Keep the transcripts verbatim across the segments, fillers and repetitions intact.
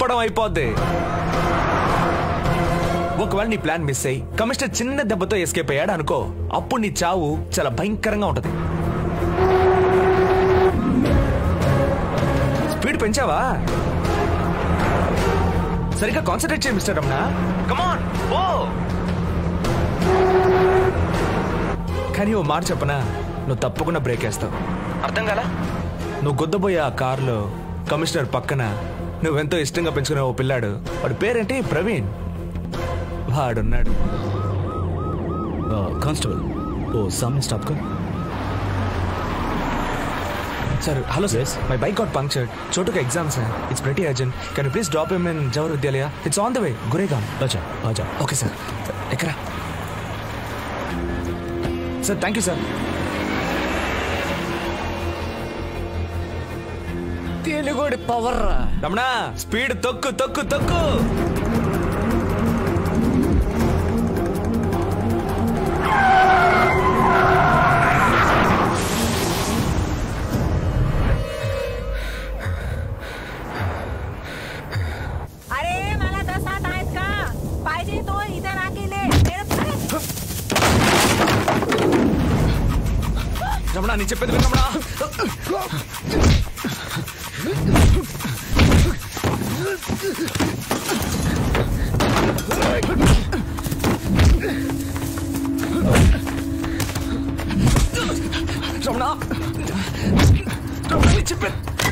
చంపడం అయిపోద్ది. ఒకవేళ నీ ప్లాన్ మిస్ అయ్యి కమిషనర్ చిన్న దెబ్బతో ఎస్కేప్ అయ్యాడు అనుకో, అప్పుడు నీ చావు చాలా భయంకరంగా ఉంటది. స్పీడ్ పెంచావా? సరిగ్గా కాన్సన్ట్రేట్ చేయి మిస్టర్ రమణ. కమాన్ ఓ. కానీ ఓ మాట చెప్పనా, నువ్వు తప్పకుండా బ్రేక్ వేస్తావు. అర్థం కాలా? నువ్వు గుద్దబోయే ఆ కారులో కమిషనర్ పక్కన నువ్వెంతో ఇష్టంగా పెంచుకునే ఓ పిల్లాడు, వాడి పేరేంటి? ప్రవీణ్. వాడున్నాడు. కానిస్టేబుల్ ఓ సామ్ని స్టాప్ కర్. Sir hello sir, my bike got punctured. చోటుకు exam sir, it's pretty urgent. Can you please drop him in Jawahar Vidyalaya? It's on the way, Gurgaon. అచ్చా అచ్చా ఓకే సార్. ఎక్కరా సార్? Thank you sir. తెలుగుడి పవర్. రమణ స్పీడ్ తొక్కు తొక్కు తొక్కు. రమణ నీ చెప్పేది వినమడా? రమణ రమణ నీ చెప్పేది.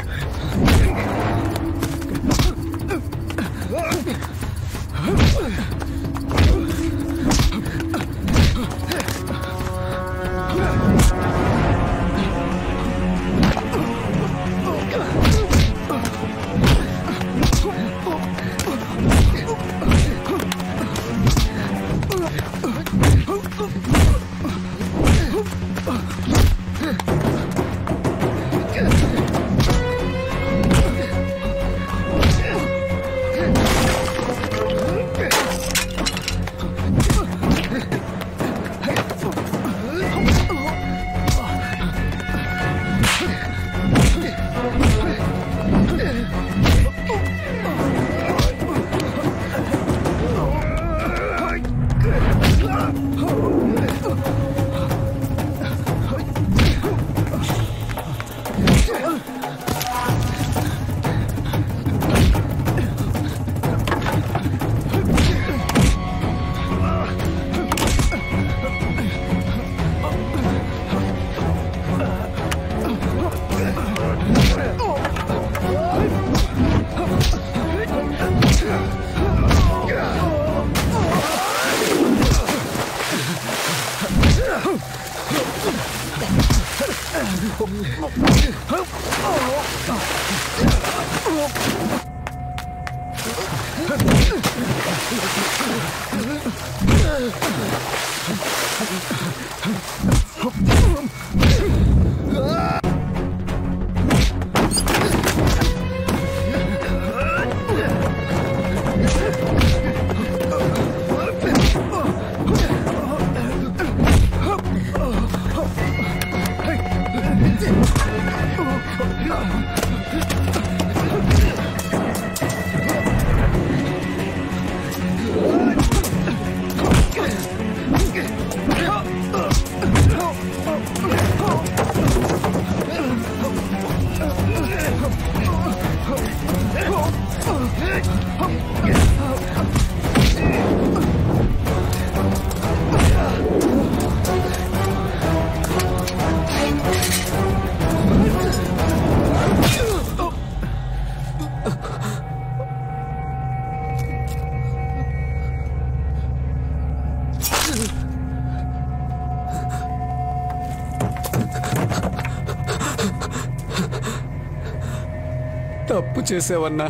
తప్పు చేసావన్నా.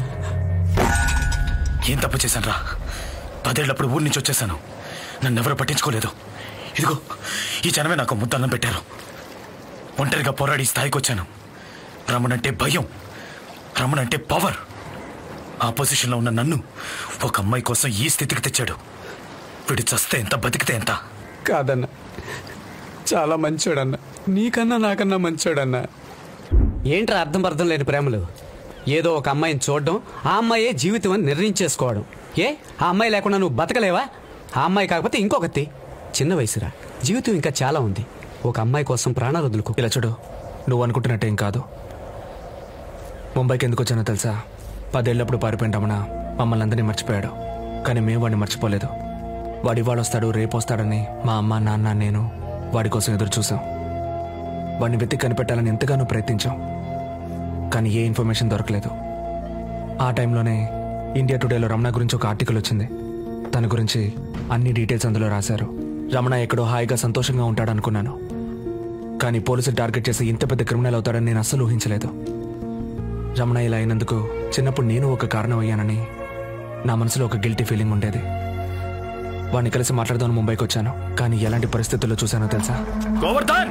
ఏం తప్పు చేశాను రా? పదేళ్లప్పుడు ఊరి నుంచి వచ్చేసాను, నన్ను ఎవరు పట్టించుకోలేదు. ఇదిగో ఈ జనమే నాకు ముద్దన్నం పెట్టారు. ఒంటరిగా పోరాడి స్థాయికి వచ్చాను. రమణంటే భయం, రమణంటే పవర్. ఆ పొజిషన్లో ఉన్న నన్ను ఒక అమ్మాయి కోసం ఈ స్థితికి తెచ్చాడు. వీడు చస్తే ఎంత, బతికితే ఎంత? కాదన్నా, చాలా మంచోడన్నా. నీకన్నా నాకన్నా మంచోడన్నా. ఏంట్రా అర్థం అర్థం లేని ప్రేమలు? ఏదో ఒక అమ్మాయిని చూడడం, ఆ అమ్మాయే జీవితం అని నిర్ణయించేసుకోవడం. ఏ ఆ అమ్మాయి లేకుండా నువ్వు బతకలేవా? ఆ అమ్మాయి కాకపోతే ఇంకొకటి. చిన్న వయసురా, జీవితం ఇంకా చాలా ఉంది. ఒక అమ్మాయి కోసం ప్రాణాలు వదులుకో. ఇలా చూడు, నువ్వు అనుకుంటున్నట్టేం కాదు. ముంబైకి ఎందుకు వచ్చానో తెలుసా? పదేళ్ళప్పుడు పారిపోయిన రమణ మమ్మల్ని అందరినీ మర్చిపోయాడు. కానీ మేము వాడిని మర్చిపోలేదు. వాడు ఇవాళ వస్తాడు, రేపు వస్తాడని మా అమ్మ, నాన్న, నేను వాడి కోసం ఎదురు చూసాం. వాడిని వెతికి కనిపెట్టాలని ఎంతగానో ప్రయత్నించాం. కానీ ఏ ఇన్ఫర్మేషన్ దొరకలేదు. ఆ టైంలోనే ఇండియా టుడేలో రమణ గురించి ఒక ఆర్టికల్ వచ్చింది. తన గురించి అన్ని డీటెయిల్స్ అందులో రాశారు. రమణ ఎక్కడో హాయిగా సంతోషంగా ఉంటాడనుకున్నాను. కానీ పోలీసులు టార్గెట్ చేసి ఇంత పెద్ద క్రిమినల్ అవుతాడని నేను అస్సలు ఊహించలేదు. రమణ ఇలా అయినందుకు చిన్నప్పుడు నేను ఒక కారణం అయ్యానని నా మనసులో ఒక గిల్టీ ఫీలింగ్ ఉండేది. వాడిని కలిసి మాట్లాడదామని ముంబైకి వచ్చాను. కానీ ఎలాంటి పరిస్థితుల్లో చూశానో తెలుసా? గోవర్ధన్!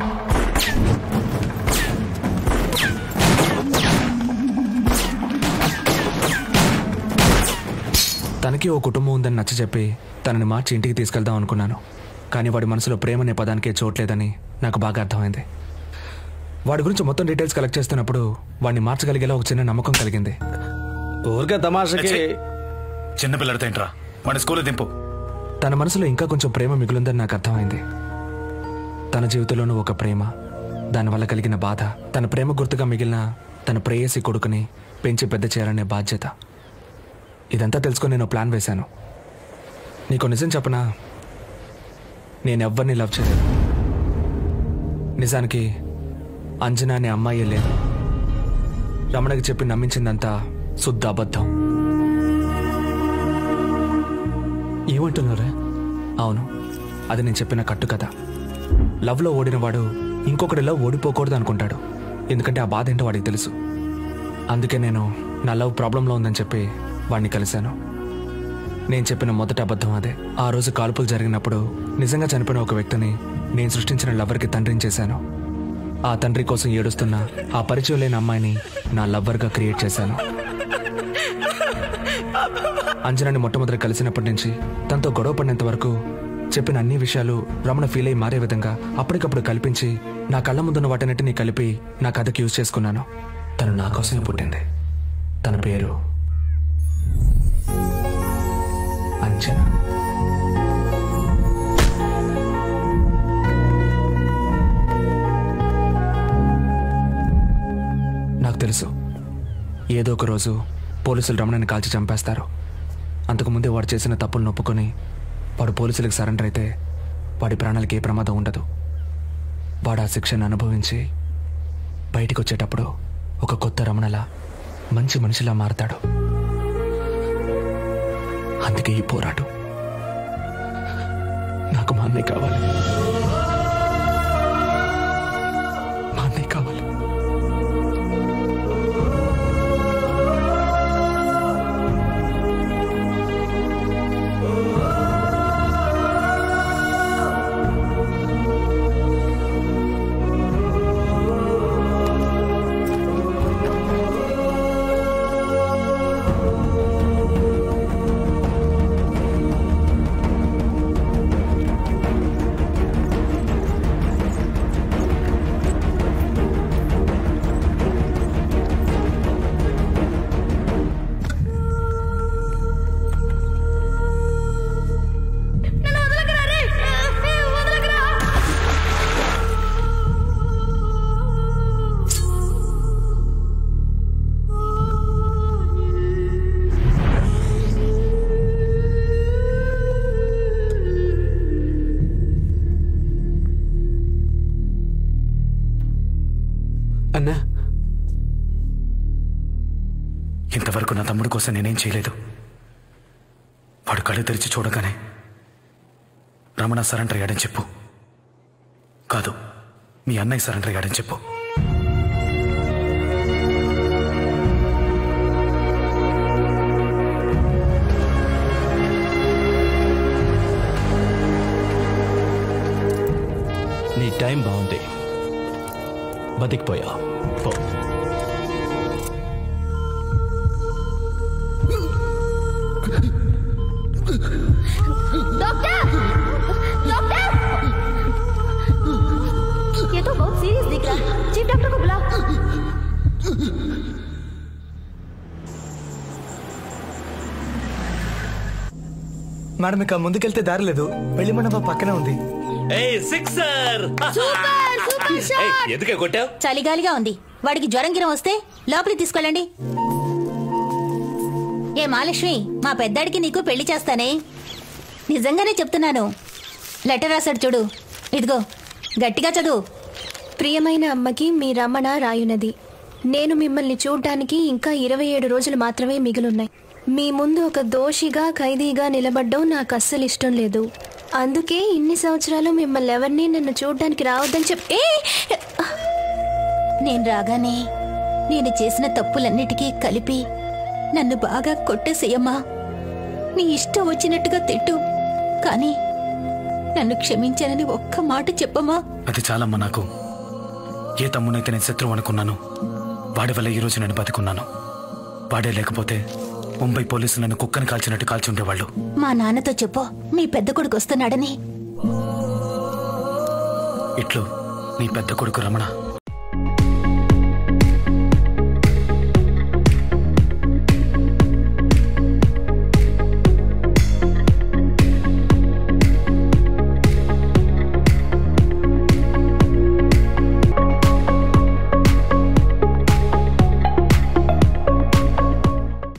తనకి ఓ కుటుంబం ఉందని నచ్చ చెప్పి తనని మార్చి ఇంటికి తీసుకెళ్దాం అనుకున్నాను. కానీ వాడి మనసులో ప్రేమ అనే పదానికే చోట్లేదని నాకు బాగా అర్థమైంది. వాడి గురించి మొత్తం డీటెయిల్స్ కలెక్ట్ చేస్తున్నప్పుడు వాడిని మార్చగలిగేలా ఒక చిన్న నమ్మకం కలిగింది. ఊరికే తమాషకి చిన్నపిల్లడితో ఏంట్రా, వాడి స్కూల్ దింపు. తన మనసులో ఇంకా కొంచెం ప్రేమ మిగులుందని నాకు అర్థమైంది. తన జీవితంలోనూ ఒక ప్రేమ, దానివల్ల కలిగిన బాధ, తన ప్రేమ గుర్తుగా మిగిలిన తన ప్రేయసి కొడుకుని పెంచి పెద్ద చేయాలనే బాధ్యత. ఇదంతా తెలుసుకొని నేను ప్లాన్ వేశాను. నీకు నిజం చెప్పనా, నేనెవ్వరిని లవ్ చేయలేదు. నిజానికి అంజనా అనే అమ్మాయి లేదు. రమణకి చెప్పి నమ్మించిందంతా శుద్ధ అబద్ధం. ఏమంటున్నారా? అవును, అది నేను చెప్పిన కట్టు కథ. లవ్లో ఓడినవాడు ఇంకొకటిలో ఓడిపోకూడదు అనుకుంటాడు. ఎందుకంటే ఆ బాధ ఏంటో వాడికి తెలుసు. అందుకే నేను నా లవ్ ప్రాబ్లంలో ఉందని చెప్పి వాడిని కలిశాను. నేను చెప్పిన మొదటి అబద్ధం అదే. ఆ రోజు కాల్పులు జరిగినప్పుడు నిజంగా చనిపోయిన ఒక వ్యక్తిని నేను సృష్టించిన లవర్కి తండ్రిని చేశాను. ఆ తండ్రి కోసం ఏడుస్తున్న ఆ పరిచయం లేని అమ్మాయిని నా లవ్వర్గా క్రియేట్ చేశాను. అంజనాని మొట్టమొదటి కలిసినప్పటి నుంచి తనతో గొడవ పడినంత వరకు చెప్పిన అన్ని విషయాలు రమణ ఫీల్ అయి మారే విధంగా అప్పటికప్పుడు కల్పించి నా కళ్ళ ముందున్న వాటన్నిటినీ కలిపి నా కథకి యూజ్ చేసుకున్నాను. తను నా కోసమే పుట్టింది. తన పేరు అంజనా. నాకు తెలుసు ఏదో ఒక రోజు పోలీసులు రమణని కాల్చి చంపేస్తారు. అంతకుముందే వాడు చేసిన తప్పులు నొప్పుకొని వాడు పోలీసులకు సరెండర్ అయితే వాడి ప్రాణాలకి ఏ ప్రమాదం ఉండదు. వాడు ఆ శిక్షను అనుభవించి బయటికి వచ్చేటప్పుడు ఒక కొత్త రమణలా మంచి మనిషిలా మారతాడు. అందుకే ఈ పోరాటం. నాకు మా అన్నయ్య కావాలి, మా అన్నయ్య కావాలి. అన్నా, ఇంతవరకు నా తమ్ముడి కోసం నేనేం చేయలేదు. వాడు కళ్ళు తెరిచి చూడగానే రమణ సరెండర్ అయ్యాడని చెప్పు. కాదు, మీ అన్నయ్య సరెండర్ అయ్యాడని చెప్పు. నీ టైం బాగుంది, బతికిపోయా. పో. डॉक्टर! डॉक्टर! ये तो बहुत सीरियस दिख रहा है। चीफ डॉक्टर को बुलाओ। మేడం ఇక ముందుకెళ్తే దారి లేదు, పెళ్లి మండపం పక్కనే ఉంది. ఎందుకే కొట్టావు? చలిగాలిగా ఉంది, వాడికి జ్వరం గిరం వస్తే లోపలికి తీసుకెళ్ళండి. ఏ మహాలక్ష్మి, మా పెద్దాడికి నీకు పెళ్లి చేస్తానే, నిజంగానే చెప్తున్నాను. లెటర్ రాశాడు చూడు, ఇదిగో గట్టిగా చదువు. ప్రియమైన అమ్మకి మీ రమణ రాయునది. నేను మిమ్మల్ని చూడ్డానికి ఇంకా ఇరవై ఏడు రోజులు మాత్రమే మిగిలున్నాయి. మీ ముందు ఒక దోషిగా ఖైదీగా నిలబడ్డం నాకు అస్సలు ఇష్టం లేదు. అందుకే ఇన్ని సంవత్సరాలు మిమ్మల్ని ఎవరిని నన్ను చూడ్డానికి రావద్దని చెప్పి నేను రాగానే నేను చేసిన తప్పులన్నిటికీ కలిపి నన్ను బాగా కొట్టేసేయమ్మా. నీ ఇష్టం వచ్చినట్టుగా తిట్టు, కానీ నన్ను క్షమించానని ఒక్క మాట చెప్పమ్మా. అది చాలమ్మా. నాకు ఏ తమ్మునైతే నేను శత్రువు అనుకున్నాను, వాడి వల్ల ఈరోజు నేను బతుకున్నాను. వాడే లేకపోతే ముంబై పోలీసులు నన్ను కుక్కని కాల్చినట్టు కాల్చుండేవాళ్ళు. మా నాన్నతో చెప్పు మీ పెద్ద కొడుకు వస్తున్నాడని. ఇట్లు నీ పెద్ద కొడుకు రమణ.